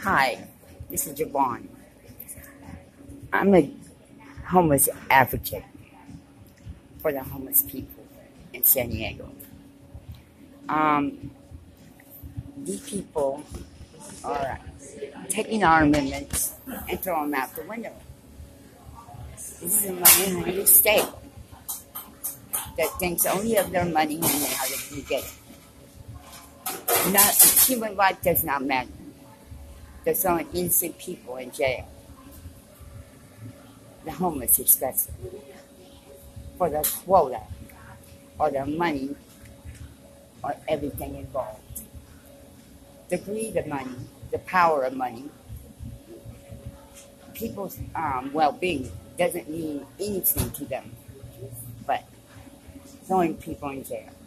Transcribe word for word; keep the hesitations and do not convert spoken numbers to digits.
Hi, this is Javon. I'm a homeless advocate for the homeless people in San Diego. Um, these people are taking our amendments and throwing them out the window. This is a money-hungry state that thinks only of their money and how they can get it. Not, human life does not matter. They're throwing innocent people in jail. The homeless especially. For their quota, or their money, or everything involved. The greed of money, the power of money, people's um, well-being doesn't mean anything to them but throwing people in jail.